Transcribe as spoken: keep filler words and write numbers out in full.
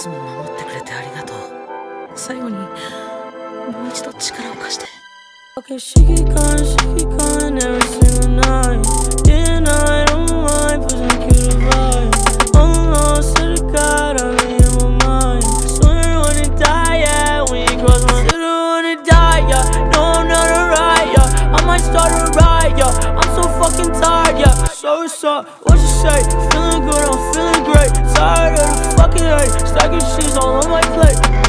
つも守ってくれてありがとう。最後にもう一度力を貸して。 Okay, she keep calling, she keep calling every single night. Yeah, and I don't mind pushing the cute vibe. Oh no, swear to God, I'm in my mind. Swear I wanna die, yeah, when you cross my. Swear I wanna die, yeah. No, I'm not alright, yeah. I might start a riot, yeah. I'm so fucking tired, yeah. So what's up? What you say? Feeling good, I'm feeling great. Tired of the fucking hate. Stacking cheese all on my plate.